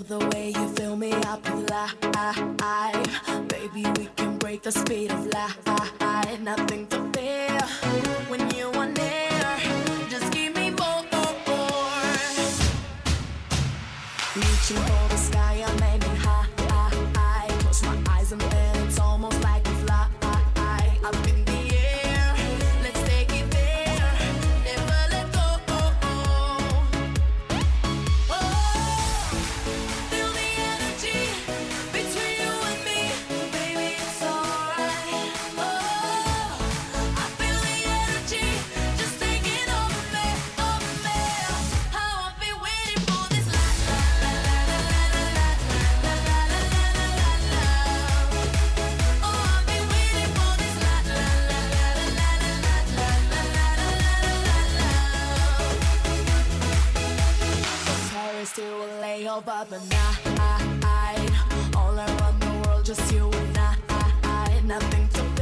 the way you fill me up with life. Baby, we can break the speed of light. Nothing to fear when you are near. Just give me more. Reaching for the sky, I'm aiming high. Close my eyes and then it's almost like a fly. Up in the air, let's take it there. Never let go. Feel the energy between you and me, baby, it's alright. I feel the energy just taking over me. How I've been waiting for this la la la la la la la la la la la la. Oh, I've been waiting for this la la la la la la la la la la. From Paris to LA over the night, all around the world, just you and I. Nothing to